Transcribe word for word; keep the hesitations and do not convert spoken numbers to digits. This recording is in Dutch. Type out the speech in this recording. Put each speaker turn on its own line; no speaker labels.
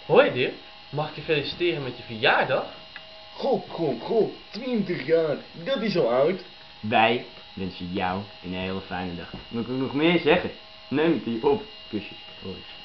Hoi Dirk, mag ik je feliciteren met je verjaardag?
God, god, god, twintig jaar, dat is al oud.
Wij wensen jou een hele fijne dag. Moet ik nog meer zeggen? Neem het hier op. Kusjes. Hoi.